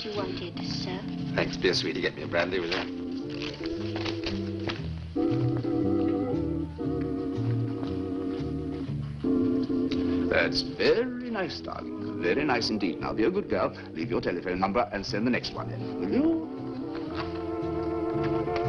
you wanted, sir? Thanks. Be a sweetie. Get me a brandy, will you? That's very nice, darling. Very nice indeed. Now, be a good girl. Leave your telephone number and send the next one in, will you?